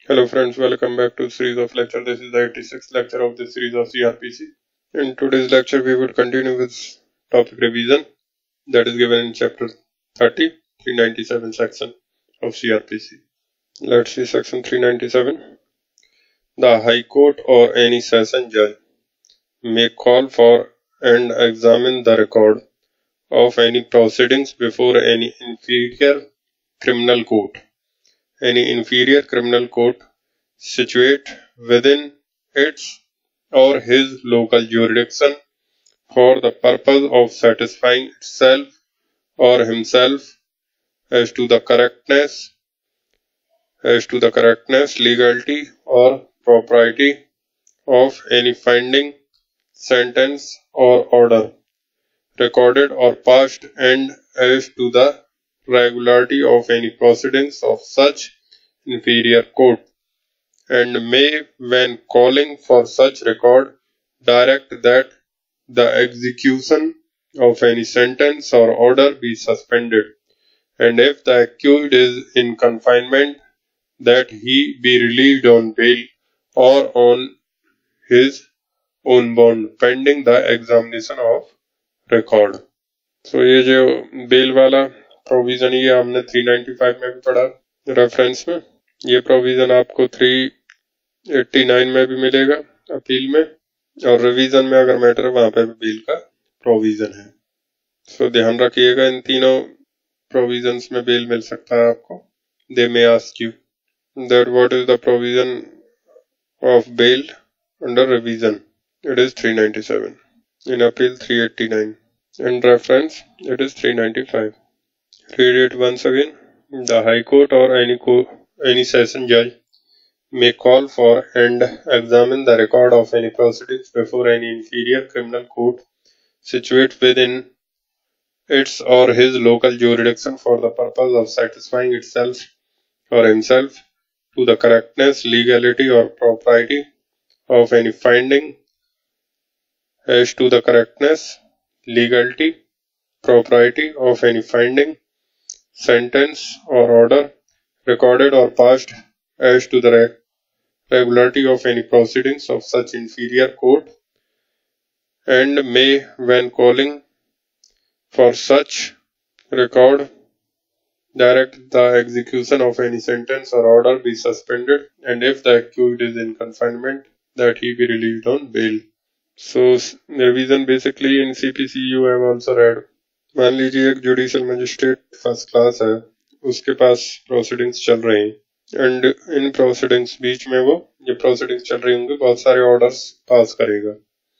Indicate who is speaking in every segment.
Speaker 1: Hello friends, welcome back to series of lecture. This is the 86th lecture of this series of CRPC. In today's lecture, we would continue with topic revision that is given in chapter 30, 397 section of CRPC. Let's see section 397. The High Court or any session judge may call for and examine the record of any proceedings before any inferior criminal court. Any inferior criminal court situate within its or his local jurisdiction for the purpose of satisfying itself or himself as to the correctness, legality, or propriety of any finding, sentence, or order, recorded or passed, and as to the regularity of any proceedings of such inferior court, and may, when calling for such record, direct that the execution of any sentence or order be suspended, and if the accused is in confinement, that he be relieved on bail or on his own bond pending the examination of record. So ये जो bell वाला provision ये हमने 395 में भी पढ़ा reference में. ये प्रोविजन आपको 389 में भी मिलेगा अपील में, और रिवीजन में अगर मैटर वहां पे भी बेल का प्रोविजन है. सो ध्यान रखिएगा, इन तीनों प्रोविजंस में बेल मिल सकता है आपको. They may ask you that what is the provision of bail under revision. It is 397. In appeal 389. In reference, it is 395. Read it once again. The High Court or any session judge may call for and examine the record of any proceedings before any inferior criminal court situate within its or his local jurisdiction for the purpose of satisfying itself or himself to the correctness, legality, or propriety of any finding, as to the correctness, legality, propriety of any finding, sentence, or order, recorded or passed, as to the regularity of any proceedings of such inferior court, and may, when calling for such record, direct the execution of any sentence or order be suspended, and if the accused is in confinement, that he be relieved on bail. So revision basically in CPC you have also read. मान लीजिए एक judicial magistrate first class है, उसके पास proceedings चल रहे हैं, and in proceedings बीच में वो ये प्रोसीडिंग्स चल रही होंगी, बहुत सारे ऑर्डर्स पास करेगा.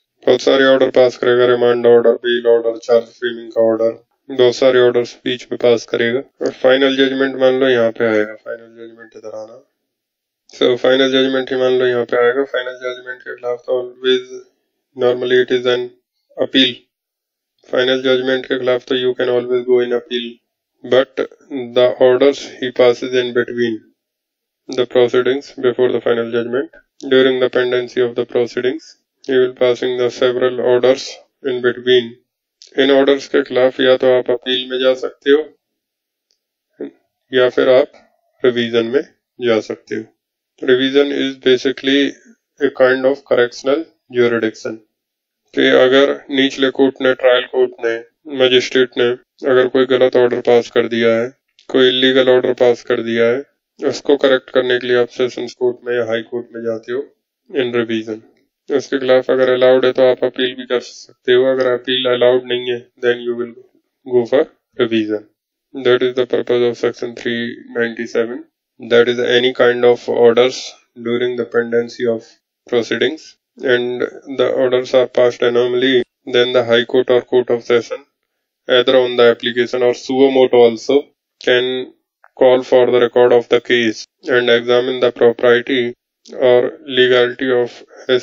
Speaker 1: Remand order, bail order, charge framing का ऑर्डर, बहुत सारे ऑर्डर्स बीच में पास करेगा. और फाइनल जजमेंट मान लो यहाँ पे आएगा. फाइनल जजमेंट इधर आना. सो फाइनल जजमेंट ही मान लो यहाँ पे आएगा. फाइनल जजमेंट के खिलाफ तो always normally it is an appeal. Final judgment के खिलाफ तो you can always go in appeal, but the orders he passes in between the proceedings before the final judgment, during the pendency of the proceedings he will passing the several orders in between. In orders के खिलाफ या तो आप appeal में जा सकते हो या फिर आप revision में जा सकते हो. Revision is basically a kind of correctional jurisdiction. कि अगर निचले कोर्ट ने, ट्रायल कोर्ट ने, मजिस्ट्रेट ने अगर कोई गलत ऑर्डर पास कर दिया है, कोई इलीगल ऑर्डर पास कर दिया है, उसको करेक्ट करने के लिए आप सेशंस कोर्ट में या हाई कोर्ट में जाते हो इन रिवीजन. उसके खिलाफ अगर अलाउड है तो आप अपील भी कर सकते हो. अगर अपील अलाउड नहीं है then you will go for revision. That is the purpose of section 397. That is any kind of orders during the pendency of proceedings, and the orders are passed annually, then the High Court or Court of Session, either on the application or suo motu also, can call for the record of the case and examine the propriety or legality of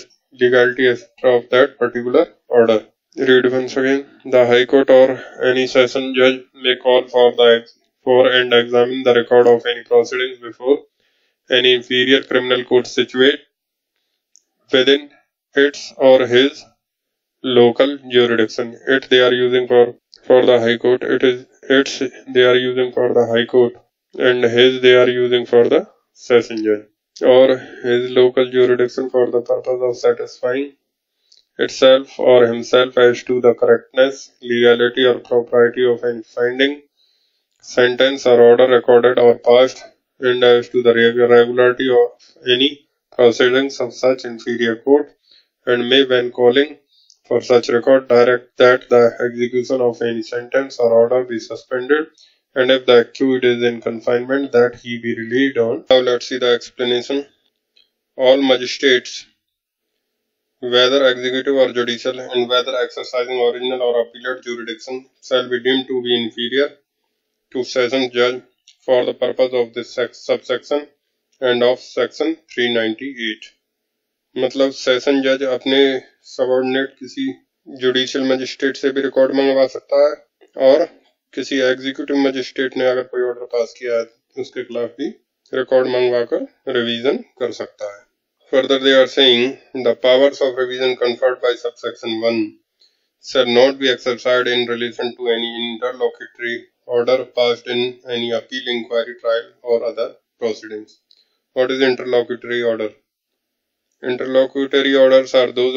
Speaker 1: that particular order. Read once again. The High Court or any session judge may call for and examine the record of any proceedings before any inferior criminal court situate within its or his local jurisdiction. It they are using for the High Court. It is its they are using for the High Court, and his they are using for the session judge. or his local jurisdiction for the purpose of satisfying itself or himself as to the correctness, legality, or propriety of any finding, sentence, or order recorded or passed, and as to the regularity of any proceedings of such inferior court, and may, when calling for such record, direct that the execution of any sentence or order be suspended, and if the accused is in confinement, that he be relieved on. Now let's see the explanation. All magistrates, whether executive or judicial, and whether exercising original or appellate jurisdiction, shall be deemed to be inferior to session judge for the purpose of this subsection and of section 398. मतलब session जज अपने subordinate किसी judicial magistrate से भी record मंगवा सकता है और किसी एग्जीक्यूटिव मजिस्ट्रेट ने अगर कोई ऑर्डर पास किया है उसके खिलाफ भी रिकॉर्ड मंगवाकर रिवीजन कर सकता है. Further, they are saying the powers of revision conferred by subsection 1 shall not be exercised in relation to any interlocutory order passed in any appeal, inquiry, trial, or other proceedings. What is interlocutory order? Interlocutory orders are those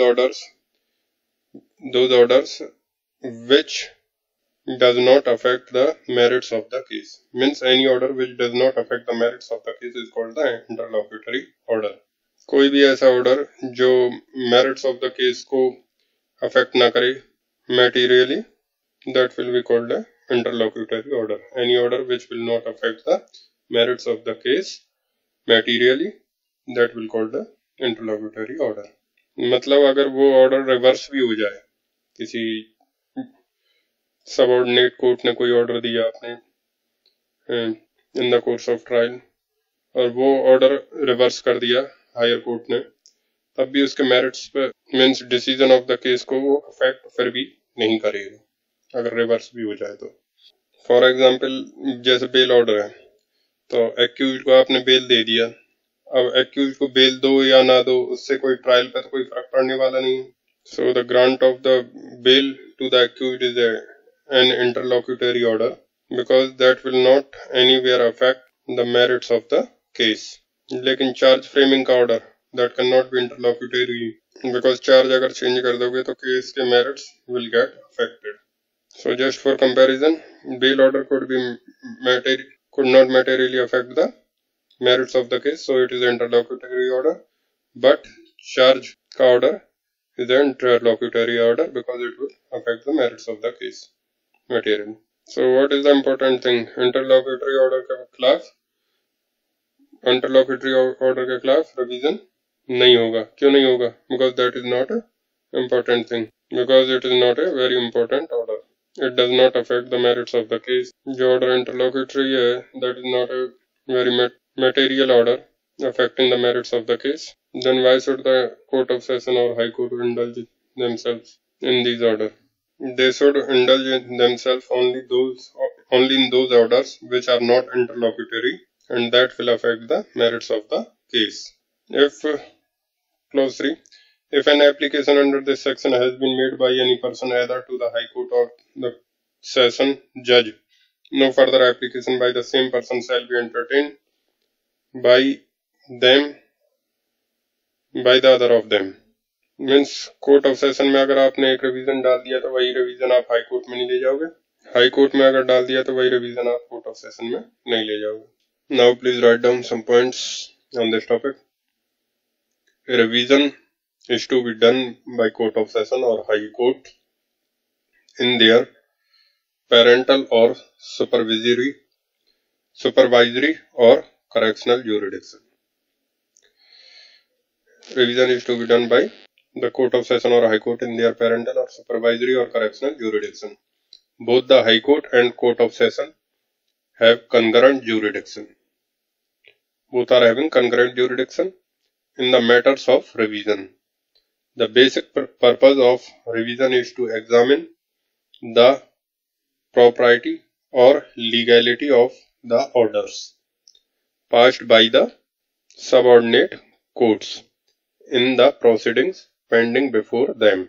Speaker 1: orders which does not affect the merits of the case. Means any order which does not affect the merits of the case is called the interlocutory order. कोई भी ऐसा order जो merits of the case को affect ना करे materially, that will be called the interlocutory order. Any order which will not affect the merits of the case materially, that will called the interlocutory order. मतलब अगर वो order reverse भी हो जाए, किसी सबऑर्डिनेट कोर्ट ने कोई ऑर्डर दिया आपने in the course of trial और वो ऑर्डर रिवर्स कर दिया हायर कोर्ट ने, तब भी उसके मेरिट्स पे means decision of the case को वो अफेक्ट फिर भी नहीं करेगा अगर रिवर्स भी हो जाए तो. फॉर एग्जांपल जैसे बेल ऑर्डर है तो एक्यूज को आपने बेल दे दिया, अब एक्यूज को बेल दो या ना दो उससे कोई ट्रायल पे तो कोई फर्क पड़ने वाला नहीं. So the grant of the bail to the accused is an interlocutory order because that will not anywhere affect the merits of the case. लेकिन चार्ज फ्रेमिंग का order that can not be interlocutory because charge अगर change कर दोगे तो case के merits will get affected. So just for comparison, bail order could not materially affect the merits of the case, so it is an interlocutory order, but charge ka order is an interlocutory order because it will affect the merits of the case materially. So what is the important thing? Interlocutory order के खिलाफ revision नहीं होगा. क्यों नहीं होगा? Because that is not a important thing. Because it is not a very important order. It does not affect the merits of the case. जो order interlocutory है, that is not a very material order affecting the merits of the case. Then why should the Court of Session or High Court indulge themselves in these orders? They should indulge themselves only in those orders which are not interlocutory, and that will affect the merits of the case. If clause 3. If an application under this section has been made by any person either to the High Court or the Session Judge, no further application by the same person shall be entertained by the other of them. Means court of session में अगर आपने एक revision डाल दिया तो वही revision आप high court में नहीं ले जाओगे, हाई कोर्ट में अगर डाल दिया तो वही रिवीजन आप कोर्ट ऑफ सेशन में नहीं ले जाओगे. Now please write down some points on this topic. A revision is to be done by Court of Session or High Court in their parental or supervisory or correctional jurisdiction. Revision is to be done by the Court of Session or High Court in their parental or supervisory or correctional jurisdiction. Both the High Court and Court of Session have concurrent jurisdiction. Both are having concurrent jurisdiction in the matters of revision. The basic purpose of revision is to examine the propriety or legality of the orders passed by the subordinate courts in the proceedings pending before them.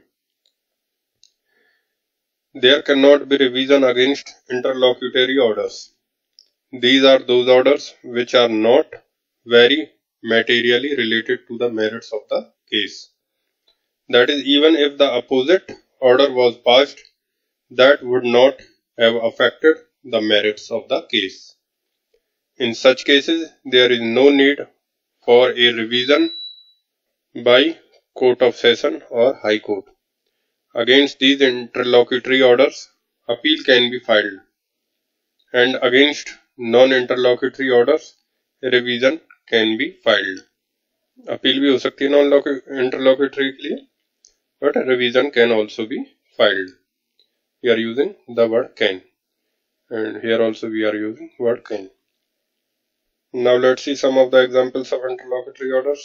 Speaker 1: There cannot be revision against interlocutory orders. These are those orders which are not very materially related to the merits of the case. That is, even if the opposite order was passed, that would not have affected the merits of the case. In such cases, there is no need for a revision by Court of Session or High Court. Against these interlocutory orders, appeal can be filed, and against non-interlocutory orders, revision can be filed. Appeal भी हो सकती है non इंटरलोक्यूटरी के लिए, but revision can also be filed. We are using the word can, and here also we are using word can. Now let's see some of the examples of interlocutory orders.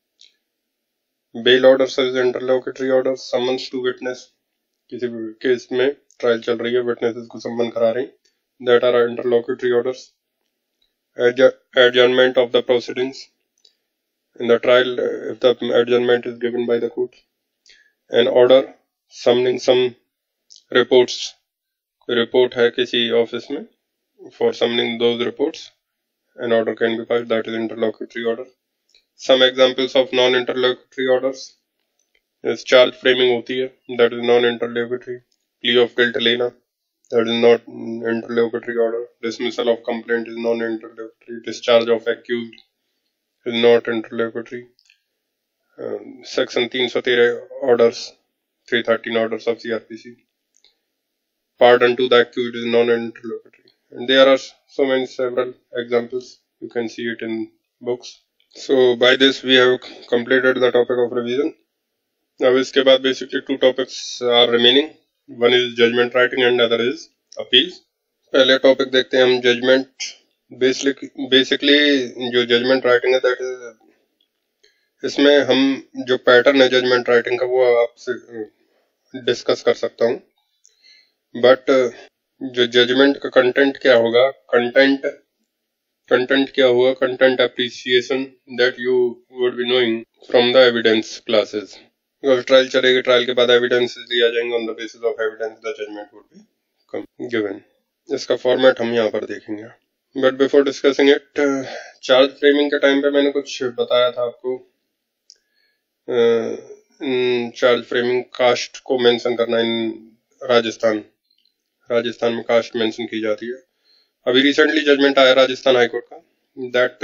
Speaker 1: Bail orders is interlocutory orders. Summons to witness. किसी case में trial चल रही है, witnesses को सम्मन करा रही, that are interlocutory orders. Adjournment of the proceedings. In the trial, if the adjournment is given by the court. An order summoning some reports. Report है किसी ऑफिस में, for summoning those reports, an order can be filed, that is interlocutory order. Some examples of non-interlocutory orders is charge framing होती है, that is non-interlocutory. Plea of guilt लेना, that is not interlocutory order. Dismissal of complaint is non-interlocutory. Discharge of accused is not interlocutory. Section 313 orders, 313 orders of CRPC. Pardon to the accused is non-interlocutory. And there are so many several examples. You can see it in books. So by this we have completed the topic of revision. Now इसके बाद basically two topics are remaining. One is judgment writing and other is appeals. पहले topic देखते हैं हम judgment. Basically जो judgment writing है, that is, इसमें हम जो पैटर्न है जजमेंट राइटिंग का वो आपसे डिस्कस कर सकता हूँ, बट जो जजमेंट का कंटेंट क्या होगा, कंटेंट क्या होगा, content appreciation that you would be knowing from the evidence classes. Because trial चलेगी, ट्रायल के बाद एविडेंस दिया जाएंगे, on the basis of evidence the judgment would be given. इसका फॉर्मेट हम यहाँ पर देखेंगे. But before discussing it, charge framing के टाइम पे मैंने कुछ बताया था आपको. चार्ज फ्रेमिंग कास्ट को मेंशन करना. इन राजस्थान में कास्ट मेंशन की जाती है. अभी रिसेंटली जजमेंट आया राजस्थान हाई कोर्ट का, that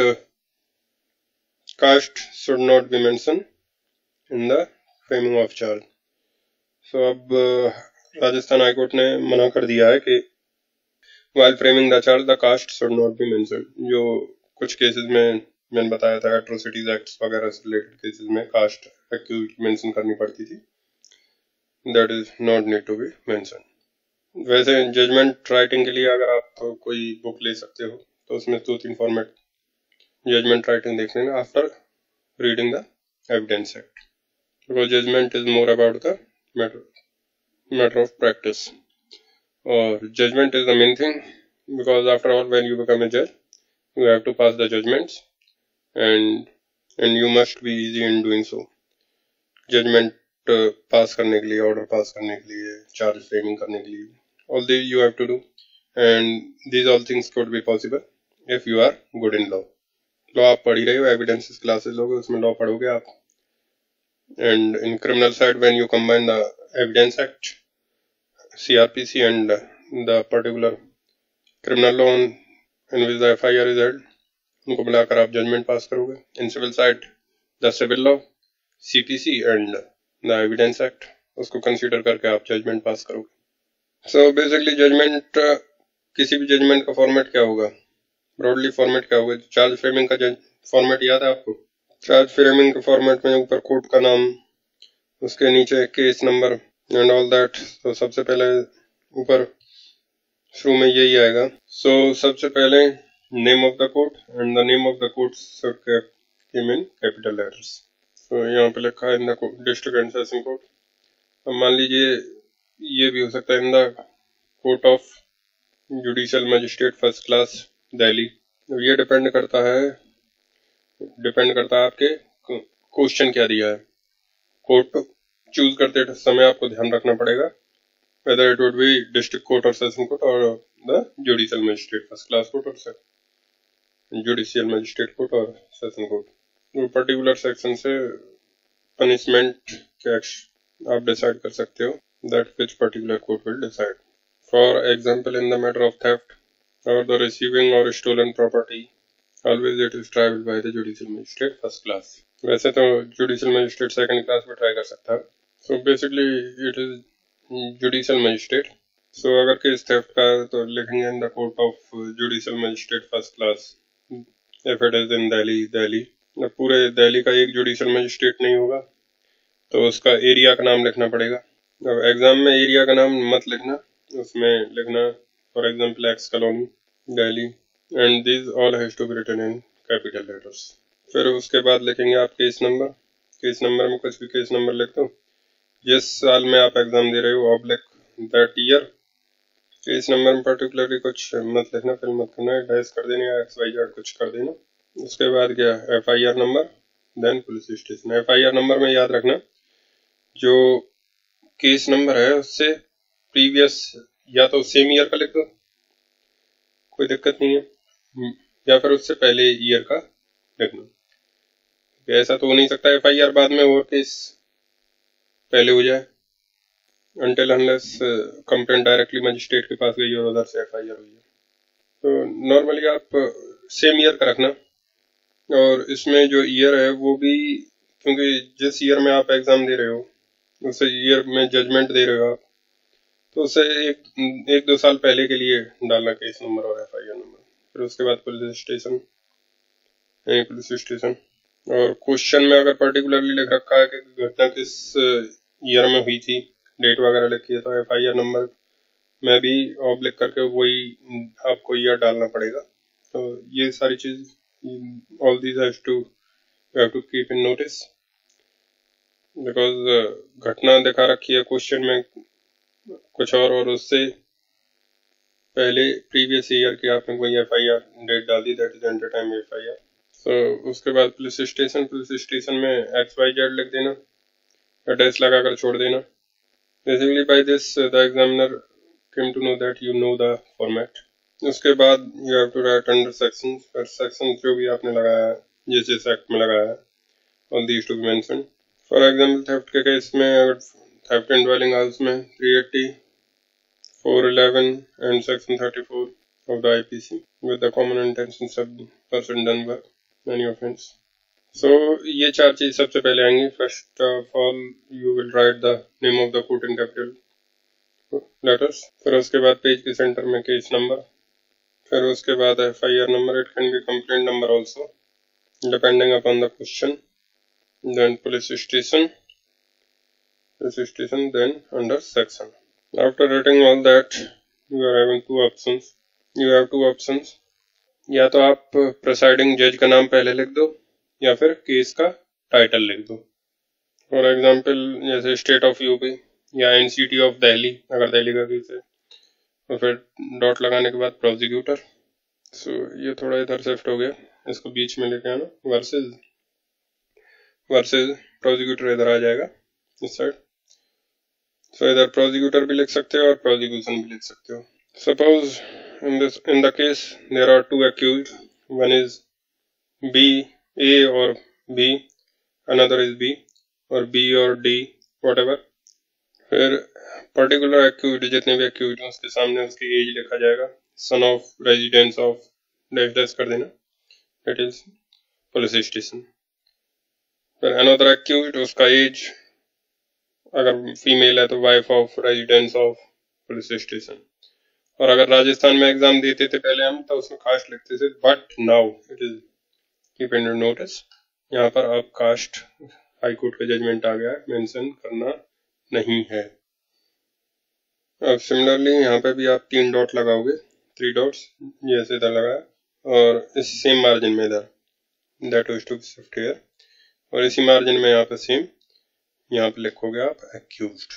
Speaker 1: caste should not be mention in the framing of charge. So अब राजस्थान हाई कोर्ट ने मना कर दिया है कि while framing the charge the caste should not be mention. जो कुछ केसेस में मैंने बताया था, एट्रोसिटीज एक्ट्स वगैरह से रिलेटेड केसेस में कास्ट एक्यूज मेंशन करनी पड़ती थी, that is not need to be mention. वैसे जजमेंट राइटिंग के लिए अगर आप कोई बुक ले सकते हो तो उसमें 2-3 फॉर्मेट जजमेंट राइटिंग देख लेना after reading the evidence act, because judgment is more about the matter of practice. और judgment is the main thing, because after all when you become a जज you have to pass the judgments, and you must be easy in doing so. Judgment pass करने के लिए, order pass करने के लिए, charge framing करने के लिए, all these you have to do, and these all things could be possible if you are good in law. Law आप पढ़ ही रहे हो, evidences classes लोगे, उसमें law पढ़ोगे आप. And in criminal side, when you combine the evidence act, CRPC and the particular criminal law in which the FIR is held, उनको मिलाकर आप जजमेंट पास करोगे. In civil side the civil law, CPC and the evidence act, उसको consider करके आप judgment pass करोगे. So basically judgement, किसी भी जजमेंट का फॉर्मेट क्या होगा, ब्रॉडली फॉर्मेट क्या होगा. चार्ज फ्रेमिंग का फॉर्मेट याद है आपको. चार्ज फ्रेमिंग के फॉर्मेट में ऊपर कोर्ट का नाम, उसके नीचे case number and all that. तो सबसे पहले ऊपर शुरू में यही आएगा. सो सबसे पहले name of the court, and the name of the court should come in capital letters. तो यहाँ पे लिखा है in the district and session court. अब मान लीजिए ये भी हो सकता है in the court of judicial magistrate first class Delhi. ये डिपेंड करता है आपके क्वेश्चन क्या दिया है. कोर्ट चूज करते समय आपको ध्यान रखना पड़ेगा whether it would be district court or session court or the judicial magistrate first class court or judicial magistrate court or session court. वो पर्टिकुलर सेक्शन से पनिशमेंट क्या आप डिसाइड कर सकते हो, that which particular court will decide. For example, in the matter of theft और the receiving और stolen property, always it is tried by the judicial magistrate first class. वैसे तो जुडिशियल मजिस्ट्रेट सेकंड क्लास में try कर सकता है. So basically it is judicial magistrate. So अगर case theft का है तो लिखेंगे in the court of judicial magistrate first class if it is in Delhi. पूरे दिल्ली का एक जुडिशियल मजिस्ट्रेट नहीं होगा तो उसका एरिया का नाम लिखना पड़ेगा. अब एग्जाम में एरिया का नाम मत लिखना, उसमें लिखना for example X colony Delhi and this all has to be written in capital letters. फिर उसके बाद लिखेंगे आप केस नंबर. केस नंबर में कुछ भी केस नंबर लिख दो, जिस साल में आप एग्जाम दे रहे हो oblique that year. Case number में पर्टिकुलरली कुछ मत लिखना, फिर मत करना, डैश कर देना या XYZ कुछ कर देना. उसके बाद क्या, FIR number, then police station. FIR number में याद रखना जो केस नंबर है उससे प्रीवियस या तो सेम ईयर का लिख दो, कोई दिक्कत नहीं है, या फिर उससे पहले ईयर का लिखना. ऐसा तो हो नहीं सकता FIR बाद में और केस पहले हो जाए, until unless complaint directly magistrate के पास गई और उधर से FIR हुई है. तो नॉर्मली आप सेम ईयर का रखना. और इसमें जो ईयर है वो भी, क्योंकि जिस ईयर में आप एग्जाम दे रहे हो उस ईयर में जजमेंट दे रहे हो आप, तो उसे एक दो साल पहले के लिए डालना केस नंबर और FIR नंबर. फिर उसके बाद पुलिस स्टेशन. और क्वेश्चन में अगर पर्टिकुलरली लिख रखा है कि घटना किस ईयर में हुई थी, डेट वगैरह लिखी है, तो FIR नंबर में भी ऑब्लिक करके वही आपको ईयर डालना पड़ेगा. तो ये सारी चीज, all these have to keep in notice, because घटना दिखा रखी है क्वेश्चन में कुछ और उससे पहले प्रीवियस ईयर की आपने कोई FIR डेट डाल दी, that is enter time FIR. तो उसके बाद पुलिस स्टेशन में XYZ लिख देना, एड्रेस लगाकर छोड़ देना. Basically by this the examiner came to know that you know the format. उसके बाद you have to write under sections. फिर sections जो भी आपने लगाया है, जिस एक्ट में लगाया है, all these to be mentioned. For example, theft के केस में अगर theft in dwelling house में 380, 411 and section 34 of the IPC with the common intentions of the person done by any offense. So ये चार चीज सबसे पहले आएंगी. First of all you will write the name of the court in capital letters. फिर उसके बाद page के सेंटर में केस नंबर. फिर उसके बाद FIR number. It can be complaint number also depending upon the question. Then police station, then under section. After writing all that you are having two options. या तो आप presiding जज का नाम पहले लिख दो या फिर केस का टाइटल लिख दो. फॉर एग्जाम्पल जैसे स्टेट ऑफ यूपी या NCT ऑफ दिल्ली अगर दिल्ली का केस है, और फिर डॉट लगाने के बाद प्रोसिक्यूटर. सो ये थोड़ा इधर शिफ्ट हो गया, इसको बीच में लेके आना. वर्सेस प्रोसिक्यूटर इधर आ जाएगा इस साइड. सो इधर प्रोसिक्यूटर भी लिख सकते हो और प्रोसिक्यूशन भी लिख सकते हो. Suppose in the case there are two accused, one is A or B, another is B or B or D, whatever. फिर पर्टिकुलर एक्यूज जितने भी एक्यूज हैं उसके सामने उसकी एज लिखा जाएगा. Son of residence of dash dash कर देना, इट इज पुलिस स्टेशन. फिर अनदर एक्यूज उसका एज अगर फीमेल है तो wife of residence of police station. और अगर राजस्थान में एग्जाम देते थे पहले हम, तो उसमें कास्ट लिखते थे, but now it is keep in notice, यहाँ पर अब कास्ट हाई कोर्ट का जजमेंट आ गया है, मेंशन करना नहीं है. अब सिमिलरली यहाँ पे भी आप 3 डॉट लगाओगे, 3 डॉट्स जैसे इधर लगाया, और इस सेम मार्जिन में इधर that was to shift here, और इसी मार्जिन में यहाँ पे सेम यहाँ पे लिखोगे आप एक्यूज्ड.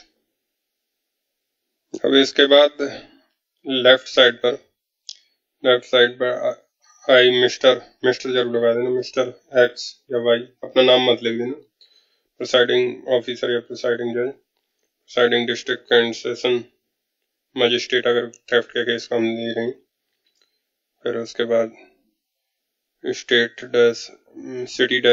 Speaker 1: अब इसके बाद लेफ्ट साइड पर आई मिस्टर जरूर लगा देना, मिस्टर X या Y, अपना नाम मत लिख देना. प्रिसाइडिंग ऑफिसर या प्रिसाइडिंग जज, presiding district and session magistrate अगर थेफ्ट के केस को हम दे रहे हैं. फिर उसके बाद state dash city dash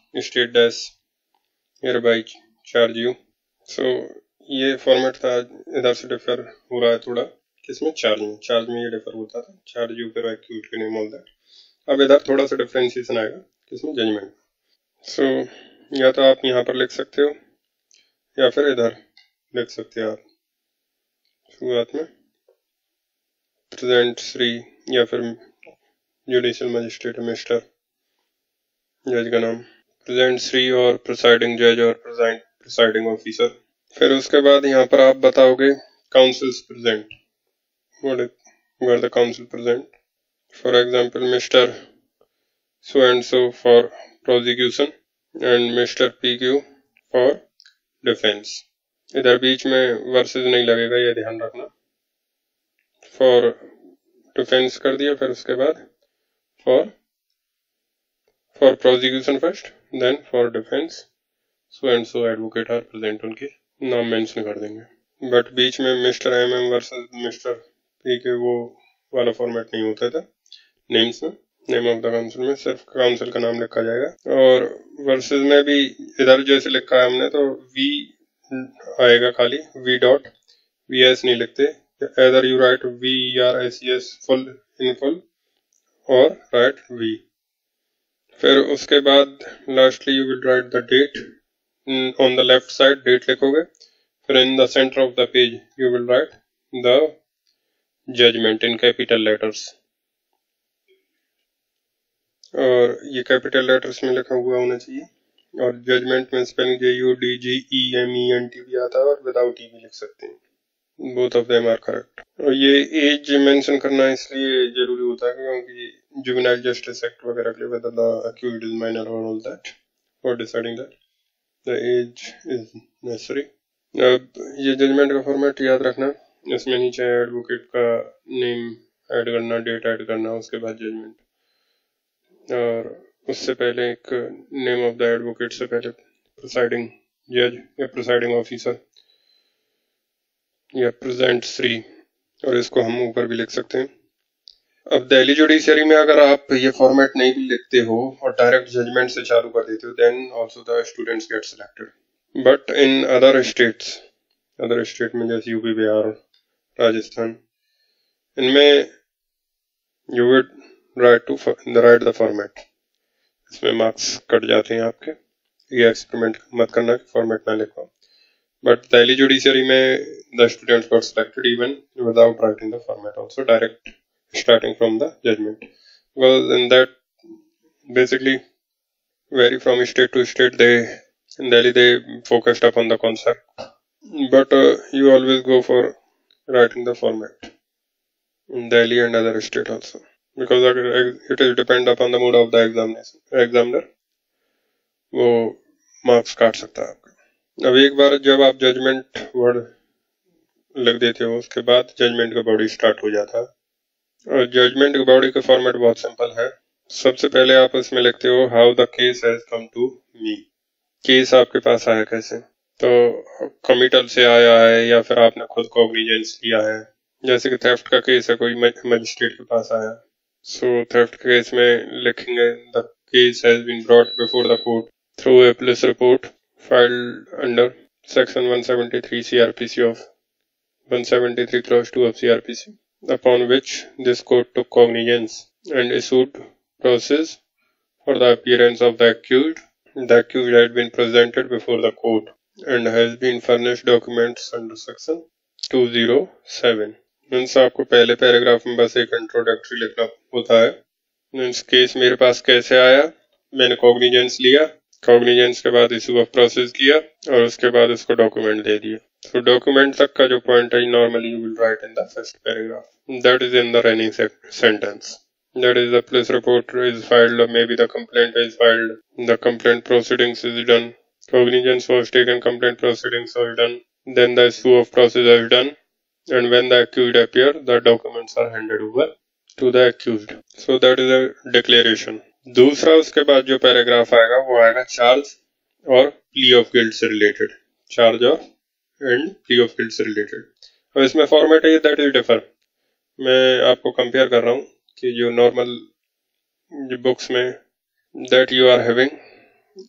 Speaker 1: state dash hereby charge you। So ये फॉर्मेट था, इधर से डिफर हो रहा है थोड़ा, किसमें, चार्ज में ये डिफर होता था, चार्ज यू फिर एक्यूट के नेम ऑल दैट। अब इधर थोड़ा सा डिफरेंशिएशन आएगा, किसमें, जजमेंट। सो या तो आप यहाँ पर लिख सकते हो या फिर इधर लिख सकते हो आप शुरुआत में प्रेजेंट श्री, या फिर जुडिशियल मजिस्ट्रेट मिस्टर, जज का नाम प्रेजेंट श्री, और प्रिसाइडिंग जज और प्रिसाइडिंग ऑफिसर। फिर उसके बाद यहाँ पर आप बताओगे counsels present, what the counsel present, for example mister so and so for prosecution and mister P Q for defence. इधर बीच में वर्सेस नहीं लगेगा, ये ध्यान रखना। फॉर डिफेंस कर दिया, फिर उसके बाद for prosecution first, then for defence so and so advocate are present, उनके नाम मेंशन कर देंगे। बट बीच में mister MM versus mister P के वो वाला फॉर्मेट नहीं होता था नेम्स में। नेम ऑफ द काउंसिल में सिर्फ काउंसिल का नाम लिखा जाएगा, और वर्सेस में भी इधर जैसे लिखा है हमने तो वी आएगा खाली, वी डॉट, VS नहीं लिखते। either you write VERSES full in full or write V। फिर उसके बाद lastly you will write the date on the left side, date लिखोगे। फिर in the center of the page you will write the judgment in capital letters, और ये capital letters में लिखा हुआ होना चाहिए। और जजमेंट में स्पेलिंग JUDGEMENT भी आता है, और विदाउट ई भी लिख सकते हैं, both of them are correct. और ये एज मेंशन करना इसलिए जरूरी होता है क्योंकि जुवेनाइल जस्टिस एक्ट वगैरह के लिए whether the accused is minor or all that, for deciding that the age is necessary। अब ये जजमेंट का फॉर्मेट याद रखना, इसमें नीचे एडवोकेट का नेम ऐड करना, डेट ऐड करना, उसके बाद जजमेंट, और उससे पहले एक नेम ऑफ द एडवोकेट से पहले प्रिसाइडिंग जज या प्रिसाइडिंग ऑफिसर या प्रेजेंट श्री, और इसको हम ऊपर भी लिख सकते हैं। अब दिल्ली जुडिशरी में अगर आप ये फॉर्मेट नहीं भी लिखते हो और डायरेक्ट जजमेंट से चालू कर देते हो, then also the students get selected. But in other state में जैसे यूपी, बिहार, राजस्थान, इनमें you would write the format, इसमें मार्क्स कट जाते हैं आपके। ये एक्सपेरिमेंट मत करना कि फॉर्मेट ना लिखो। But Delhi judiciary में the students got selected even without writing the format also, direct starting from the judgment. Well, in that basically vary from state to state. In Delhi they focused upon the concept, but you always go for writing the format in Delhi and other state also, because it will depend upon the mood of the examiner, वो marks काट सकता है आपका। अब एक बार जब आप judgement word लिख देते हो, उसके बाद जजमेंट का बॉडी स्टार्ट हो जाता है। और जजमेंट का बॉडी का फॉर्मेट बहुत सिंपल है। सबसे पहले आप इसमें लिखते हो how the case has come to me, case आपके पास आया कैसे, तो कमिटल से आया है या फिर आपने खुद कॉग्निजेंस लिया है। जैसे कि थेफ्ट का केस है, कोई मजिस्ट्रेट के पास आया, सो थेफ्ट केस में लिखेंगे the case has been brought before the court through a police report filed under section 173 CRPC of 173 clause 2 of CRPC, upon which this court took cognizance and issued process for the appearance of the accused. The accused had been presented before the court and has been furnished documents under section 207। Means आपको पहले paragraph में बस एक introductory लिखना होता है। Means case मेरे पास कैसे आया, मैंने कॉग्निजेंस लिया, कॉग्निजेंस के बाद इशू ऑफ प्रोसेस किया, और उसके बाद उसको डॉक्यूमेंट दे दिया। तो डॉक्यूमेंट तक का जो पॉइंट है normally you will write in the first paragraph, that is in the running sentence, that is the police report is filed, may be the complaint is filed, the complaint proceedings is done, cognizance was taken, complaint proceedings was done, then the issue of process is done, and when the accused appear, the documents are handed over to the accused. So that is a declaration. दूसरा उसके बाद जो paragraph आएगा वो आएगा charge और plea of guilt से related, charge और एंड प्ली ऑफ गिल्ट से रिलेटेड। अब इसमें फॉर्मेट है दैट इज डिफर। मैं आपको कंपेयर कर रहा हूँ कि जो नॉर्मल बुक्स में that you are having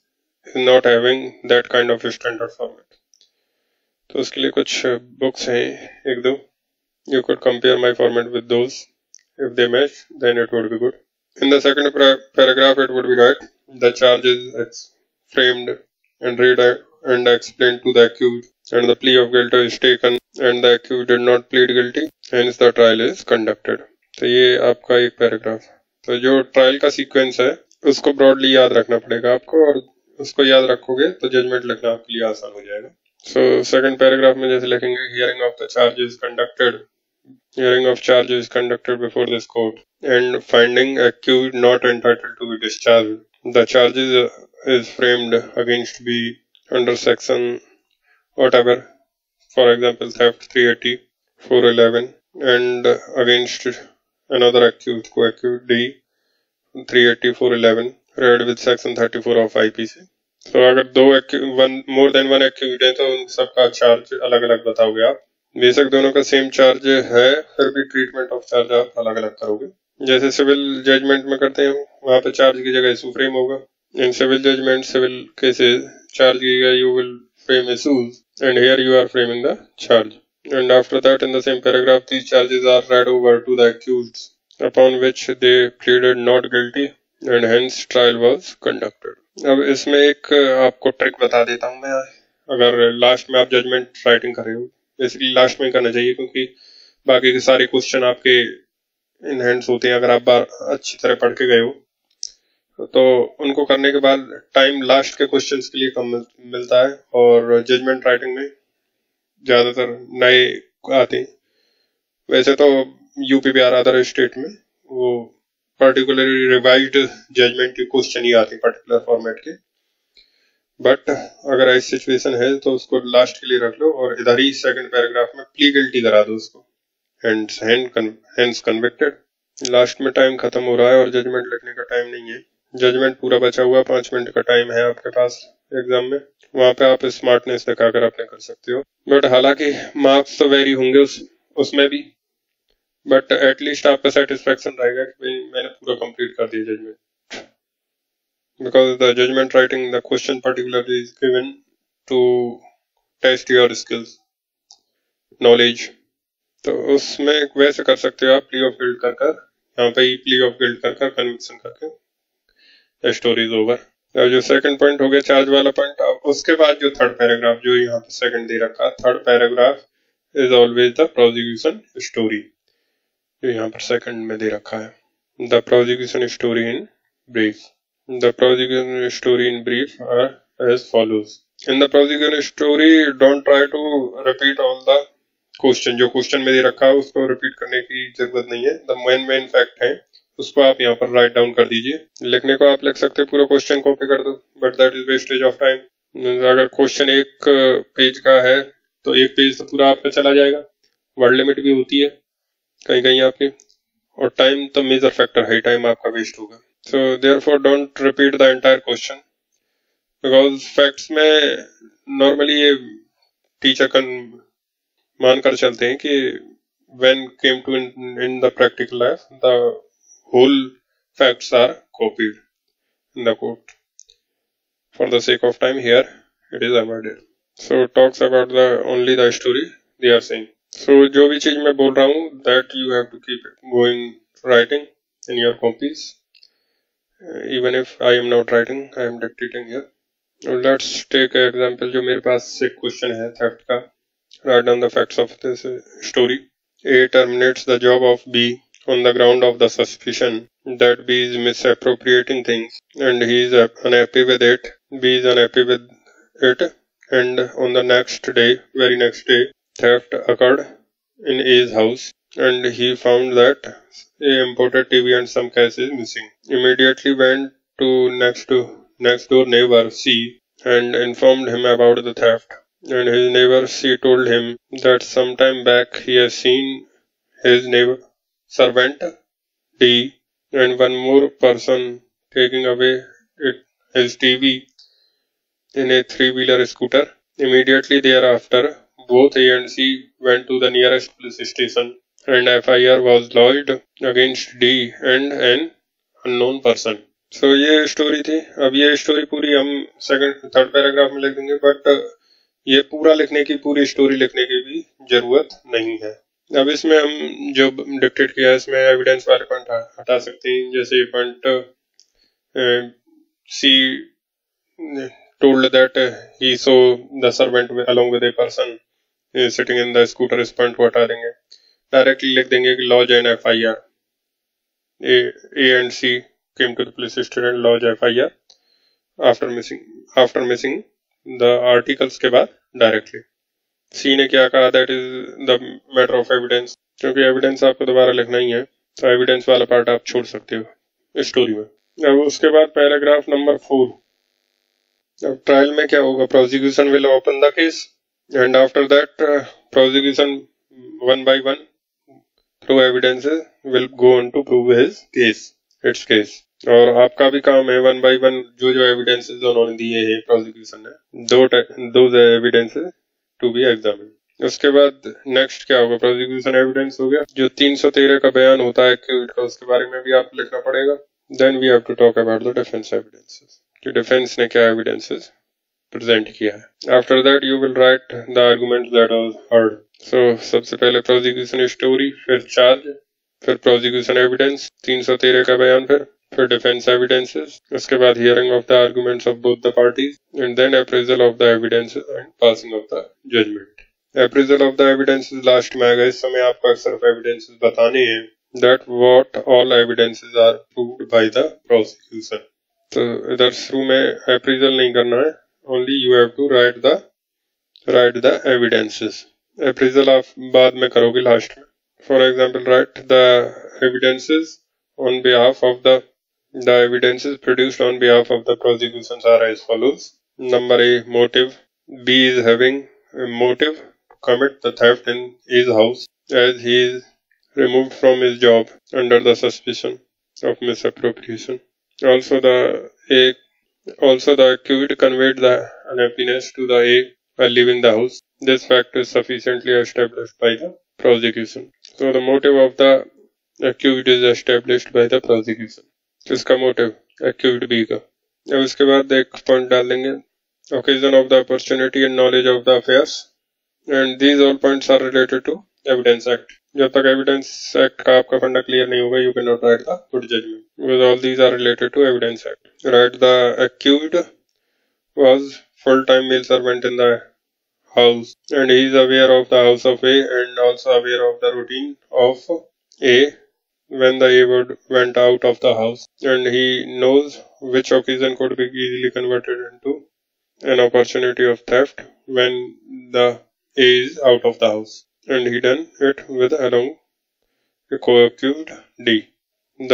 Speaker 1: not having that kind of standard format. तो उसके लिए कुछ books हैं एक दो. You could compare my format with those. If they match, then it would be good. In the second paragraph, it would be right. The charge is framed and read and explained to the accused, and the plea of guilt is taken, and the accused did not plead guilty, hence the trial is conducted. तो ये आपका एक paragraph. तो जो trial का sequence है उसको broadly याद रखना पड़ेगा आपको, और उसको याद रखोगे तो जजमेंट लिखना आपके लिए आसान हो जाएगा. सो सेकंड पैराग्राफ में जैसे लिखेंगे, hearing of the charge is conducted, hearing of charge is conducted before this court, and finding accused not entitled to be discharged. The charges is framed against B under section whatever, for example theft 380 411, and against another accused, co-accused D 380 411, read with section 34 of IPC. So अगर दो more than one accused है तो उन सबका charge अलग अलग बताओगे आप. बेशक दोनों का सेम चार्ज है, फिर भी ट्रीटमेंट ऑफ चार्ज आप अलग अलग करोगे. जैसे सिविल जजमेंट में करते हैं वहां पे चार्ज की जगह इशू फ्रेम होगा. In civil judgment civil cases charge की जगह you will frame issues, and here you are framing the charge. And after that in the same paragraph these charges are read over to the accused upon which they pleaded not guilty and hence trial was conducted. अब इसमें एक आपको trick बता देता हूँ मैं. अगर last में आप जजमेंट राइटिंग कर रहे हो, बेसिकली लास्ट में करना चाहिए क्योंकि बाकी के सारे क्वेश्चन आपके इन हैंड्स होते हैं. अगर आप बार अच्छी तरह पढ़ के गए हो तो उनको करने के बाद टाइम लास्ट के क्वेश्चंस के लिए कम मिलता है, और जजमेंट राइटिंग में ज्यादातर नए आते हैं. वैसे तो यूपी बिहार अदर स्टेट में वो पर्टिकुलरली रिवाइज्ड जजमेंट के क्वेश्चन ही आते हैं पर्टिकुलर फॉर्मेट के. बट अगर ऐसी सिचुएशन है तो उसको लास्ट के लिए रख लो, और इधर ही सेकंड पैराग्राफ में प्ली गिल्टी करा दो उसको, हेंस कन्विक्टेड. लास्ट में टाइम खत्म हो रहा है और जजमेंट लिखने का टाइम नहीं है. जजमेंट पूरा बचा हुआ 5 मिनट का टाइम है आपके पास एग्जाम में. वहां पे आप स्मार्टनेस दिखाकर अपने कर सकते हो. बट हालांकि मार्क्स तो वेरी होंगे उसमें भी, बट एटलीस्ट आपका सेटिस्फेक्शन रहेगा कि मैंने पूरा कंप्लीट कर दिया judgment. Because the judgment writing, the question particularly is given to test your skills, knowledge. तो उसमें वैसे कर सकते हो आप plea of guilt कर कर, यहाँ पे ही plea of guilt कर कर conviction करके the story is over. अब जो सेकंड पॉइंट हो गया चार्ज वाला पॉइंट, अब उसके बाद जो थर्ड पैराग्राफ जो यहाँ पे सेकंड दे रखा, third paragraph is always the prosecution story, जो यहाँ पर सेकंड में दे रखा है. The prosecution story in brief. The prosecution story in brief are as follows. In the prosecution story, don't try to repeat all the question. जो question में दे रखा है उसको रिपीट करने की जरूरत नहीं है. The main fact है उसको आप यहाँ पर राइट डाउन कर दीजिए. लिखने को आप लिख सकते हैं, पूरा क्वेश्चन कॉपी कर दो, but that is wastage of time. अगर क्वेश्चन एक पेज का है तो एक पेज तो पूरा आपका चला जाएगा. वर्ड लिमिट भी होती है कहीं कहीं आपकी, और टाइम तो मेजर फैक्टर है, टाइम आपका वेस्ट होगा. So therefore don't repeat the entire question, because facts में normally ये teacher can मानकर चलते हैं कि when came to in the practical life the whole facts are copied in the court. For the sake of time here it is avoided. So talks about the only the story they are saying. So जो भी चीज मैं बोल रहा हूँ that you have to keep it going writing in your copies. Even if I am not writing, I am dictating here. Let's take an example. जो मेरे पास एक क्वेश्चन है थेफ्ट का. Write down the facts of this story. A terminates the job of B on the ground of the suspicion that B is misappropriating things, and he is unhappy with it. B is unhappy with it, and on the very next day, theft occurred in A's house, and he found that a imported TV and some cash is missing. Immediately went to next door neighbor C and informed him about the theft. And his neighbor C told him that some time back he has seen his neighbor servant D and one more person taking away his TV in a 3-wheeler scooter. Immediately thereafter, both A and C went to the nearest police station, and FIR was lodged against D and an unknown person. सो ये story थी। अब ये story पूरी हम third paragraph में लिख देंगे, but ये पूरा लिखने की, पूरी स्टोरी लिखने की भी जरूरत नहीं है। अब इसमें हम जो डिक्टेट किया है इसमें एविडेंस वाले पॉइंट हटा सकते हैं। जैसे ये point C told that he saw the servant along with a person sitting in the scooter, इस पॉइंट को हटा देंगे। डायरेक्टली लिख देंगे कि lodge and FIR, A and C came to the police station and lodge FIR after missing the articles के बाद directly C ने क्या कहा, that is the matter of evidence, क्योंकि एविडेंस आपको दोबारा लिखना ही है तो एविडेंस वाला पार्ट आप छोड़ सकते हो स्टोरी में। अब उसके बाद पैराग्राफ नंबर 4। अब ट्रायल में क्या होगा, prosecution will open the case and after that prosecution one by one through evidences will go on to prove his case, it's case. और आपका भी काम है वन बाय वन जो जो एविडेंसेस उन्होंने दिए हैं प्रोसिक्यूशन ने, दो एविडेंसेस टू बी एग्जामिन। उसके बाद नेक्स्ट क्या होगा, प्रोसिक्यूशन एविडेंस हो गया। जो 313 का बयान होता है का, उसके बारे में भी आपको लिखना पड़ेगा। Then we have to talk about the defence evidences, कि डिफेंस ने क्या एविडेंसेस प्रेजेंट किया है। After that you will write the arguments that was heard. So सबसे पहले प्रोसिक्यूशन स्टोरी, फिर चार्ज, फिर प्रोसिक्यूशन एविडेंस, 313 का बयान, फिर डिफेंस एविडेंसेस, उसके बाद hearing of the arguments of both the parties and then appraisal of the evidence and passing of the judgment. Appraisal of the evidences last में आएगा। इस समय आपको सिर्फ एविडेंसेस बताने हैं, that what all evidences are proved by the prosecution. तो इधर शुरू में अप्रेजल नहीं करना है, only you have to write the evidences. Appraisal आप बाद में करोगे लास्ट में। For example, write the evidences on behalf of the evidences produced on behalf of the prosecutions are as follows. Number A, motive. B is having a motive to commit the theft in his house as he is removed from his job under the suspicion of misappropriation. Also the accused conveyed the unhappiness to the A while leaving the house. This fact is sufficiently established by the prosecution. So the motive of the accused is established by the prosecution. किसका motive, accused B का। अब इसके बाद एक point डाल देंगे, occasion of the opportunity and knowledge of the affairs, and these all points are related to evidence act. जब तक evidence act का आपका फंडा क्लियर नहीं होगा, you cannot write the good judgment, because all these are related to evidence act. Right, the accused was full-time male servant in the house and he is aware of the house of A and also aware of the routine of A when the A went out of the house, and he knows which occasion could be easily converted into an opportunity of theft when the A is out of the house, and he done it with along a co-accused D. The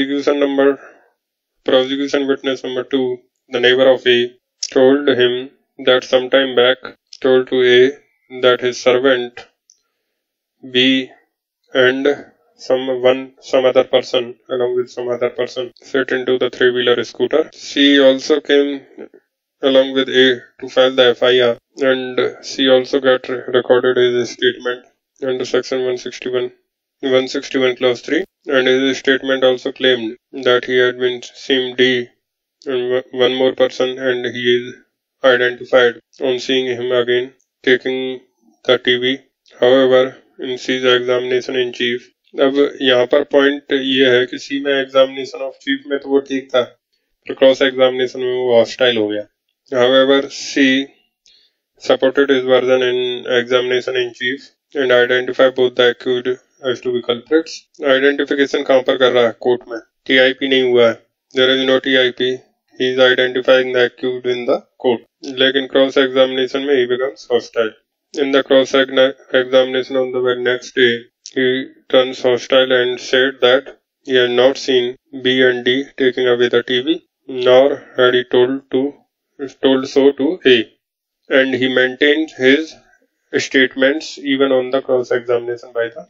Speaker 1: prosecution witness number 2, the neighbor of A, told him that sometime back told to A that his servant B and some other person along with some other person sit into the three-wheeler scooter. C also came along with A to file the FIR, and C also got recorded his statement under section 161 clause 3, and his statement also claimed that he had been seen D and one more person, and he is identified on seeing him again taking the TV. However, in C's examination in chief, अब यहाँ पर point ये है कि सी में examination of chief में तो वो ठीक था, तो क्रॉस एग्जामिनेशन में वो हॉस्टाइल हो गया। However, C supported his version in examination in chief and identified both the accused as to be culprits. Identification कहाँ पर कर रहा है, कोर्ट में। TIP नहीं हुआ है, there is no TIP. He is identifying the accused in the court. लेकिन क्रॉस एग्जामिनेशन में he becomes hostile. In the cross examination on the very next day, he turns hostile and said that he had not seen B and D taking away the TV, nor had he told so to A, and he maintained his statements even on the cross examination by the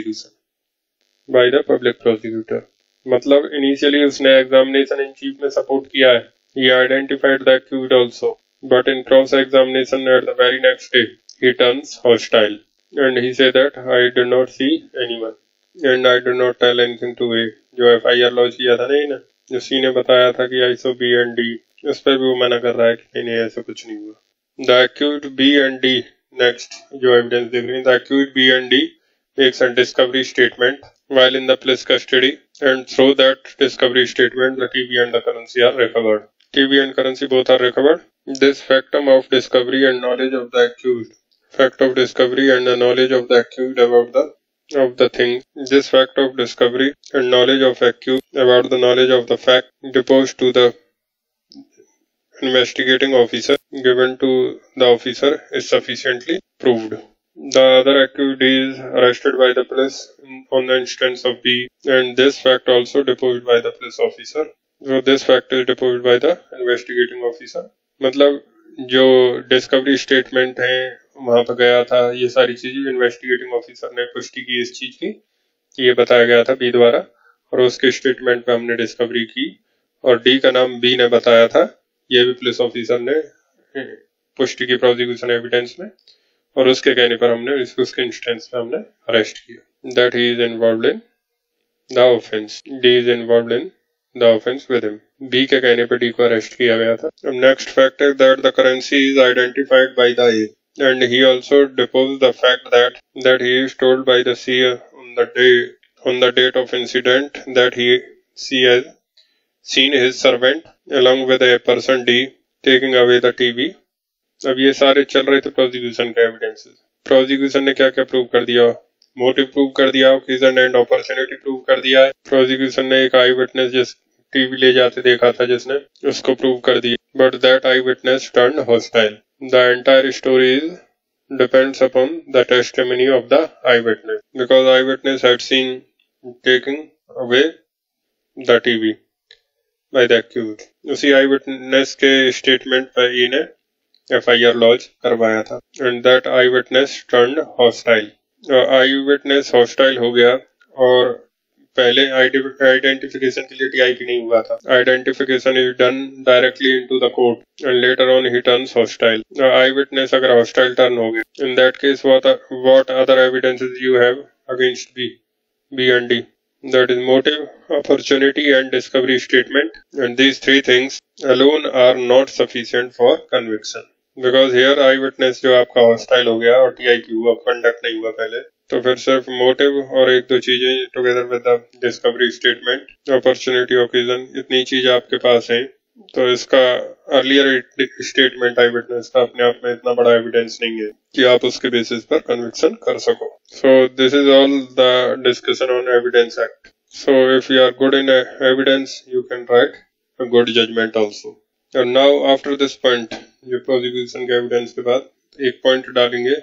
Speaker 1: public prosecutor. मतलब initially उसने examination in chief में support किया है, he identified the accused also, but in cross examination at the very next day he turns hostile and he said that I did not see anyone and I did not tell anything to A, जो FIR launch किया था ना, जो सी ने बताया था कि iso B and D, उस पर भी वो मना कर रहा है कि नहीं नहीं ऐसा कुछ नहीं हुआ। The accused B and D, next जो एविडेंस देख रहे हैं, the accused B and D makes a discovery statement while in the police custody, and through that discovery statement the TV and the currency are recovered. TV and currency both are recovered. This factum of discovery and knowledge of the accused, fact of discovery and the knowledge of the accused about the thing, this fact of discovery and knowledge of accused about the knowledge of the fact deposed to the investigating officer given to the officer is sufficiently proved. The other accused is arrested by the police on the instance of B, and this fact also deposed by the police officer. So this fact is deposed by the investigating officer. मतलब जो discovery statement है वहां पर गया था, ये सारी चीजें इन्वेस्टिगेटिंग ऑफिसर ने पुष्टि की इस चीज की कि ये बताया गया था बी द्वारा, और उसके स्टेटमेंट पे हमने डिस्कवरी की, और डी का नाम बी ने बताया था, ये भी पुलिस ऑफिसर ने पुष्टि की प्रोसिक्यूशन एविडेंस में, और उसके कहने पर हमने उसके इंस्टेंस में हमने अरेस्ट किया। That he is involved in the offence, D is involved in the offence with him. B के कहने पर डी को अरेस्ट किया गया था। Next fact is that the currency is identified by the A, and he also deposed the fact that he is told by the C on the date of incident that she has seen his servant along with a person D taking away the TV. अब ये सारे चल रहे थे prosecution के evidences. Prosecution ने क्या क्या प्रूव कर दिया? मोटिव प्रूव कर दिया, ओकेजन एंड अपॉर्चुनिटी प्रूव कर दिया है। प्रोसिक्यूशन ने एक आई विटनेस जिस टीवी ले जाते देखा था जिसने, उसको प्रूव कर दिया, but that eye witness turned hostile. The entire story depends upon the testimony of the eyewitness, because eyewitness had seen taking away the TV by the accused. उसी eyewitness के स्टेटमेंट पर ई ने FIR launch करवाया था, and that eyewitness turned hostile. eyewitness hostile हो गया, और पहले आइडेंटिफिकेशन के लिए TIP नहीं हुआ था। Identification is done directly into the court and later on he turns hostile. Eye witness अगर हॉस्टाइल टर्न हो गया, in that case what other evidences you have against B and D? That is motive, opportunity and discovery statement, and these three things alone are not sufficient for conviction, because here eyewitness जो आपका hostile हो गया और TIP हुआ, conduct नहीं हुआ पहले, तो फिर सिर्फ मोटिव और एक दो चीजें together with the discovery statement, opportunity, occasion, इतनी चीज आपके पास है, तो इसका अर्लियर स्टेटमेंट आई विटनेस का अपने आप में इतना बड़ा एविडेंस नहीं है कि आप उसके बेसिस पर कन्विक्शन कर सको। So this is all the discussion on evidence act. So if you are good in evidence you can write a good judgment also. And now after this point, जो prosecution के evidence के बाद एक point डालेंगे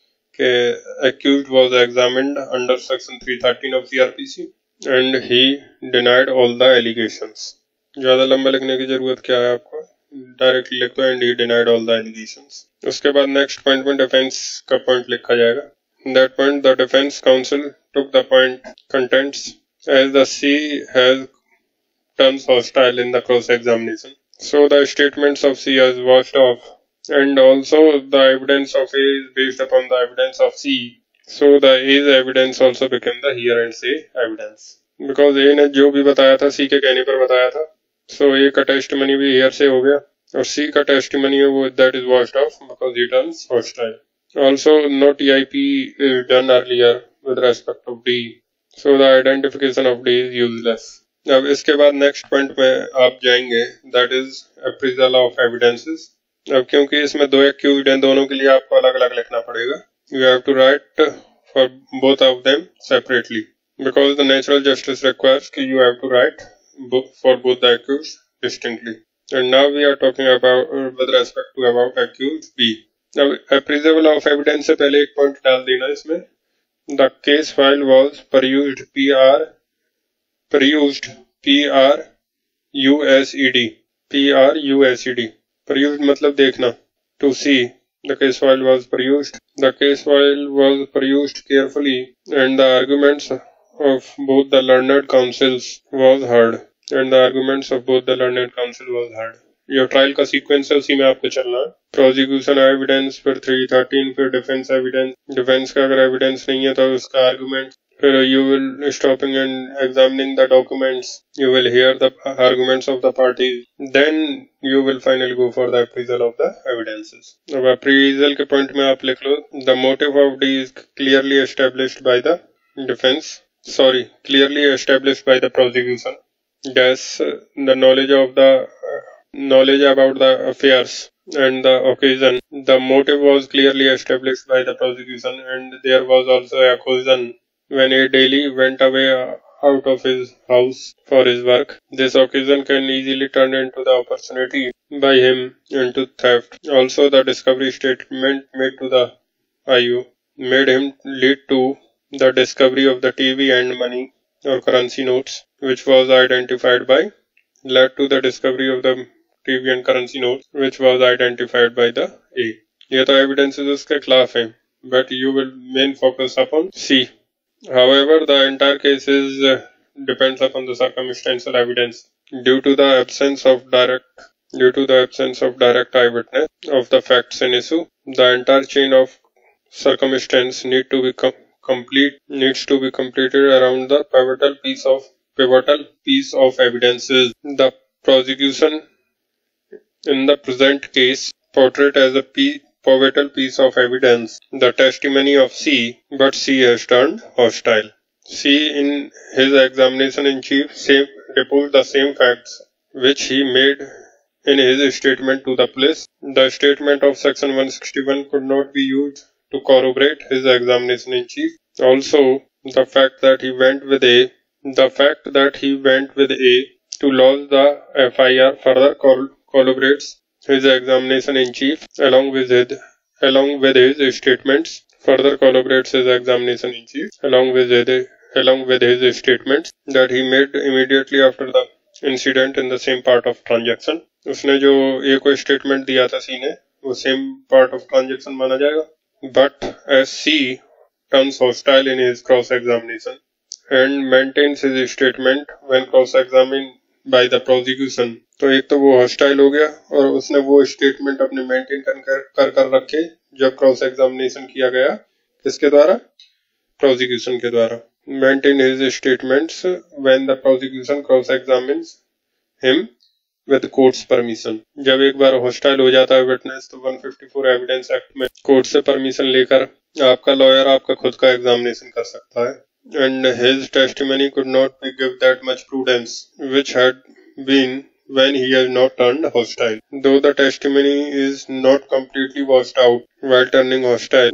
Speaker 1: कि accused was examined under section 313 of CRPC and he denied all the allegations. ज्यादा लंबा लिखने की जरूरत क्या है आपको, डायरेक्टली लिख दो and he denied all the allegations। उसके बाद नेक्स्ट पॉइंट में डिफेंस का पॉइंट लिखा जाएगा। In that point the defense counsel took the point contents as the C has turns hostile in the cross examination, so the statements of C has washed off, and also the evidence of A is based upon the evidence of C, so the A's evidence also became the hear and say evidence, because A ने जो भी बताया था C के कहने पर बताया था, so A का टेस्टिमनी भी hear से हो गया, और C का टेस्टिमनी है वो that is washed off because he turns hostile. Also no TIP is done earlier with respect of D, so the identification of D is useless. अब इसके बाद नेक्स्ट पॉइंट में आप जाएंगे, that is appraisal of evidences. अब क्योंकि इसमें दो एक्यूज्ड हैं, दोनों के लिए आपको अलग अलग लिखना पड़ेगा। You have to write for both of them separately, because the natural justice requires कि you have to write for both the accused distinctly. And now we are talking about with respect to about accused B. अब appraisal of evidence से पहले एक point डाल देना इसमें। The case file was perused P-R-U-S-E-D perused मतलब देखना। To see, the case file was perused. The case file was perused carefully, and the arguments of both the learned counsels was heard. ये trial का sequence है, उसी में आपको चलना है। प्रोसिक्यूशन एविडेंस, फिर 313, फिर डिफेंस एविडेंस। डिफेंस का अगर एविडेंस नहीं है तो उसका आर्गुमेंट, फिर you will stopping and examining the documents, you will hear the arguments of the parties, then you will finally go for the appraisal of the evidences. अब appraisal के point में आप लिख लो, the motive of D is clearly established by the defense, clearly established by the prosecution. Thus, the knowledge about the affairs and the occasion, the motive was clearly established by the prosecution, and there was also a occasion when A daily went away out of his house for his work. This occasion can easily turn into the opportunity by him into theft. Also, the discovery statement made to the IU made him lead to the discovery of the TV and money or currency notes, which was identified by led to the discovery of the TV and currency notes, which was identified by the A. ये तो evidences उसके खिलाफ हैं, but you will main focus upon C. However, the entire case depends upon the circumstantial evidence due to the absence of direct eyewitness of the facts in issue. The entire chain of circumstance needs to be completed around the pivotal piece of evidences. The prosecution in the present case portrayed as a pivotal piece of evidence the testimony of C, but C has turned hostile. C, in his examination in chief, reported the same facts which he made in his statement to the police. The statement of Section 161 could not be used to corroborate his examination in chief. Also, the fact that he went with A to lodge the FIR further corroborates his examination in chief along with his statements. Further corroborates his examination in chief along with his statements that he made immediately after the incident in the same part of transaction. उसने जो एक को statement दिया था C ने, वो same part of transaction माना जाएगा. But as C turns hostile in his cross-examination and maintains his statement when cross-examined by the prosecution, तो एक तो वो hostile हो गया और उसने वो statement अपने maintain कर रखे जब cross-examination किया गया किसके द्वारा? Prosecution के द्वारा. Maintain his statements when the prosecution cross-examines him with court's permission. जब एक बार hostile हो जाता है witness तो 154 एविडेंस एक्ट में कोर्ट से परमिशन लेकर आपका लॉयर आपका खुद का एग्जामिनेशन कर सकता है. And his testimony could not be give that much prudence which had been when he has not turned hostile. Though the testimony is not completely washed out while turning hostile,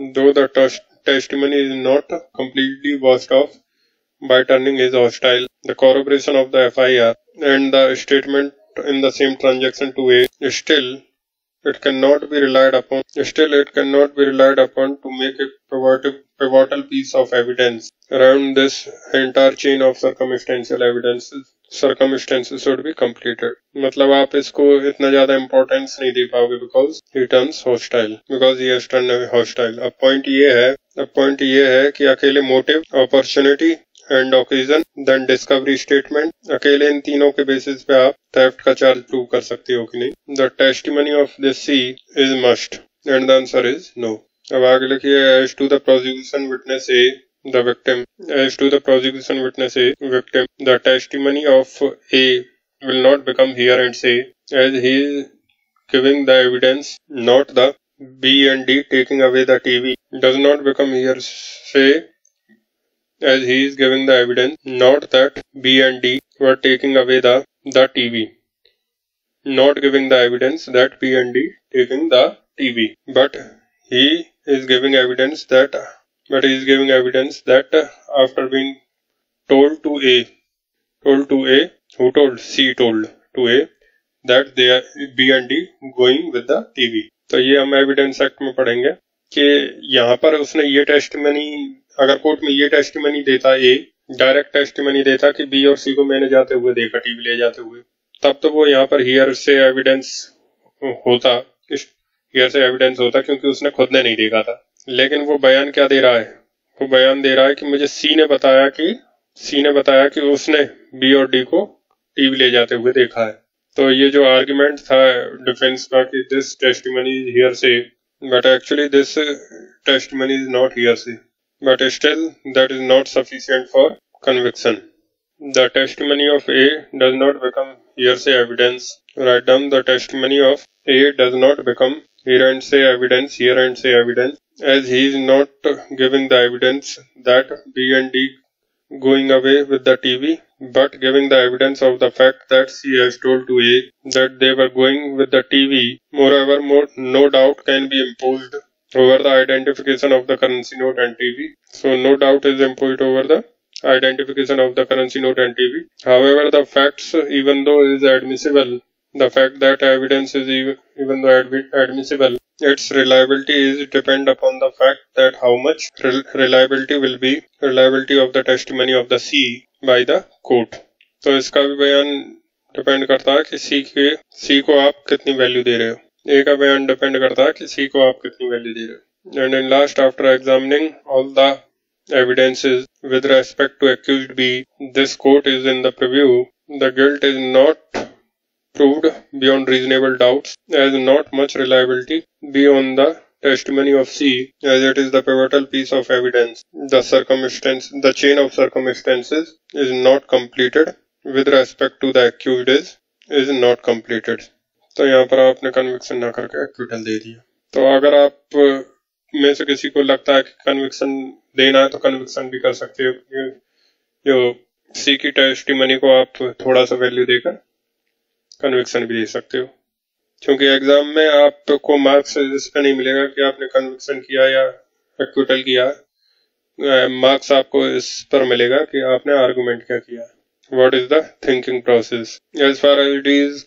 Speaker 1: by turning his hostile, the corroboration of the FIR and the statement in the same transaction to A, still it cannot be relied upon to make a pivotal piece of evidence around this entire chain of circumstantial evidences. Circumstances should be completed. मतलब आप इसको इतना ज़्यादा importance नहीं दे पाओगे because he turns hostile. Because he has turned hostile. अब point ये है कि अकेले motive, opportunity and occasion, then discovery statement, अकेले इन तीनों के basis पे आप theft का charge prove कर सकते हो कि नहीं. The testimony of this C is must, and the answer is no. अब आगे लिखिए as to the prosecution witness A, the victim. As to the prosecution witness A, victim, the testimony of A will not become here and say as he is giving the evidence, not the B and D taking away the TV. Does not become here say as he is giving the evidence, not that B and D were taking away the TV. Not giving the evidence that B and D taking the TV. But he is giving evidence that after being told to A, who told? C told to A that they are B and D going with the TV. तो ये हम evidence act में पढ़ेंगे कि यहाँ पर उसने ये टेस्टिमनी, अगर कोर्ट में ये टेस्टिमनी देता, ए डायरेक्ट टेस्टिमनी देता कि बी और सी को मैंने जाते हुए देखा टीवी ले जाते हुए, तब तो वो यहाँ पर हियर से एविडेंस होता क्योंकि उसने खुद ने नहीं देखा था. लेकिन वो बयान क्या दे रहा है? वो बयान दे रहा है कि मुझे सी ने बताया कि उसने बी और डी को टीवी ले जाते हुए देखा है. तो ये जो आर्ग्यूमेंट था डिफेंस का कि this testimony is hearsay, but actually this testimony is not hearsay, but still that is not sufficient for conviction. The testimony of A does not become hearsay evidence. Write down: the testimony of A does not become hearsay evidence, as he is not giving the evidence that B and D going away with the TV, but giving the evidence of the fact that C has told to A that they were going with the TV. Moreover, no doubt can be imposed over the identification of the currency note and TV. So no doubt is imposed over the identification of the currency note and TV. However, the facts, even though is admissible, the fact that evidence is even though admissible, its reliability is depend upon the fact that how much reliability of the testimony of the C by the court. तो इसका भी बयान depend करता है कि C को आप कितनी वैल्यू दे रहे हो. A का बयान डिपेंड करता है कि C को आप कितनी वैल्यू दे रहे हो. And in last, after examining all the evidences with respect to accused B, this court is in the preview. The guilt is not proved beyond reasonable doubts, as not much reliability be on the testimony of C, as it is the pivotal piece of evidence. The chain of circumstances is not completed with respect to the accused is not completed. तो यहाँ पर आपने conviction ना करके acquittal दे दिया. तो अगर आप में से किसी को लगता है कि कन्विक्शन देना है तो कन्विक्शन भी कर सकते हो. जो सी की टेस्टिमनी को आप थोड़ा सा वैल्यू देकर कन्विक्शन भी दे सकते हो, क्योंकि एग्जाम में आपको मार्क्स इस पर नहीं मिलेगा कि आपने कन्विक्शन किया या एक्विटल किया. मार्क्स आपको इस पर मिलेगा कि आपने आर्गुमेंट क्या किया. What is the thinking process. As far as D is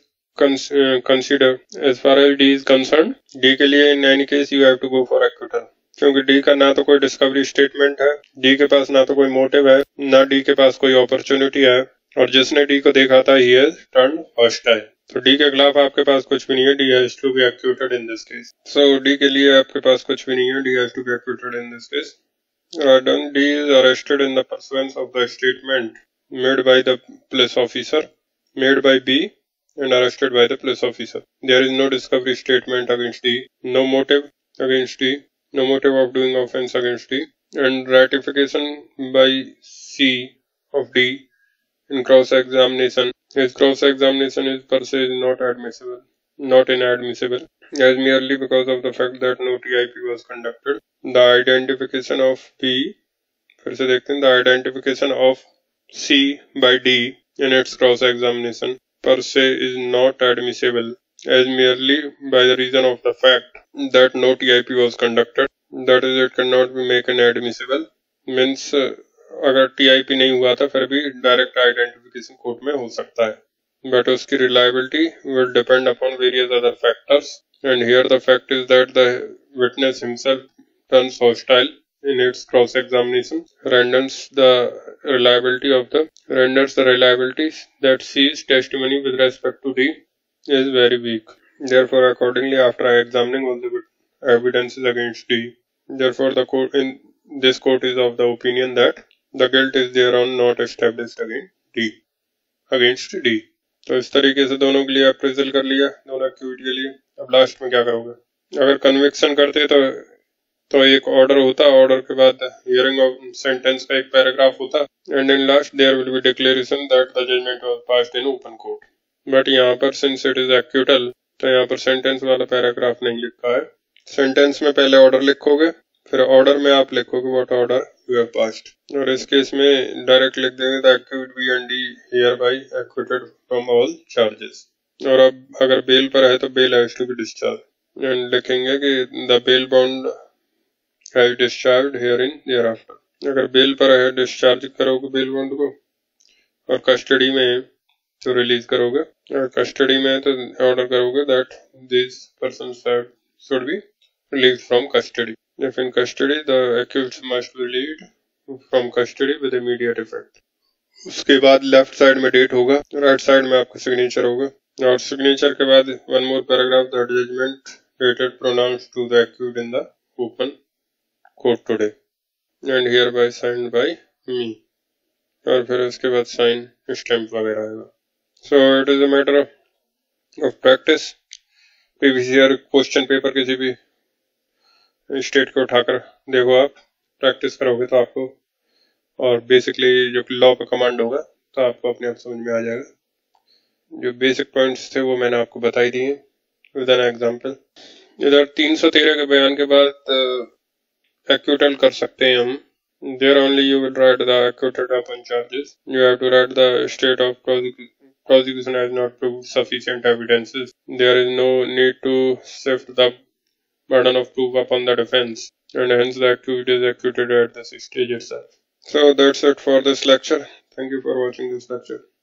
Speaker 1: concern, D के लिए in any case you have to go for acquittal, क्योंकि डी का ना तो कोई डिस्कवरी स्टेटमेंट है, डी के पास ना तो कोई मोटिव है, ना डी के पास कोई अपॉर्चुनिटी है, और जिसने डी को देखा था ही हैज टर्न्ड हॉस्टाइल. तो डी के खिलाफ आपके पास कुछ भी नहीं है. D has to be acquitted in this case. So D के लिए आपके पास कुछ भी नहीं है. D has to be acquitted in this case. D is arrested in the pursuance of the statement made by the police officer, made by B and arrested by the police officer. There is no discovery statement against D, no motive against D, no motive of doing offense against D, and ratification by C of D in cross-examination. His cross-examination is per se not admissible, not inadmissible, as merely because of the fact that no TIP was conducted. The identification of B, फिर से देखते हैं, the identification of C by D in its cross-examination per se is not admissible, as merely by the reason of the fact that no TIP was conducted. That is, it cannot be made inadmissible. Means अगर TIP नहीं हुआ था फिर भी direct identification court में हो सकता है, but उसकी reliability will depend upon various other factors, and here the fact is that the witness himself turns hostile in its cross-examination, renders the reliability that C's testimony with respect to D is very weak. Therefore, accordingly, after examining all the evidences against D, therefore the court in this court is of the opinion that the guilt is thereon not established against D. तो इस तरीके से दोनों के लिए appraisal कर लिया, दोनों एक्यूट के लिए. अब लास्ट में क्या करोगे? अगर कन्विक्शन करते तो एक ऑर्डर होता, ऑर्डर के बाद हियरिंग ऑफ सेंटेंस का एक पैराग्राफ होता, and in last there will be declaration that the judgment was passed in open court. But यहाँ पर सिंस इट इज एक्यूटल तो यहाँ पर सेंटेंस वाला पैराग्राफ नहीं लिखा है. सेंटेंस में पहले ऑर्डर लिखोगे, फिर ऑर्डर में आप लिखोगे what order you have passed, और इस केस में डायरेक्ट लिख देंगे the accused B and the hereby acquitted from all charges. और अब अगर बेल पर है तो bail has to be discharge, and लिखेंगे कि the bail bound has discharge herein thereafter. अगर बेल पर है डिस्चार्ज करोगे बेल बाउंड को, और कस्टडी में तो रिलीज करोगे. अगर कस्टडी में है तो ऑर्डर करोगे that this person should be release from custody. If in custody the accused must be relieved from custody with immediate effect. उसके बाद लेफ्ट साइड में डेट होगा, राइट साइड में आपका सिग्नेचर होगा, और सिग्नेचर के बाद one more paragraph that judgment dated pronounced to the accused in the open court today and hereby signed by me, और फिर उसके बाद साइन स्टैम्प वगैरह आएगा. So it is a matter of practice. Previous year question paper किसी भी state को उठाकर देखो आप, प्रैक्टिस करोगे तो आपको, और बेसिकली जो लॉ का कमांड होगा तो आपको अपने आप समझ में आ जाएगा। जो बेसिक पॉइंट्स थे वो मैंने आपको बता ही दिए विद एन एग्जांपल। इधर 313 के बयान के बाद एक्यूटल कर सकते हैं हम। There only you will write the acquitted upon charges. You have to write the state of prosecution has not proved sufficient evidences. There is no need to shift the burden of proof upon the defense, and hence the accused is acquitted at this stage itself. So that's it for this lecture. Thank you for watching this lecture.